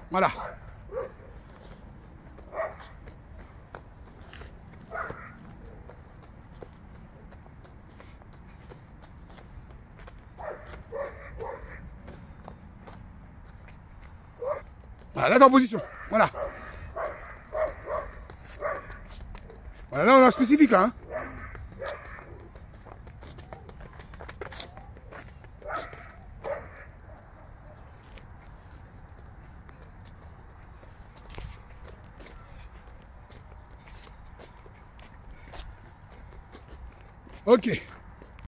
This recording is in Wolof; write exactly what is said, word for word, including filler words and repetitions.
Voilà. Voilà, là, t'es en position. Voilà. Voilà, là, on a spécifique, là. Hein. Ok.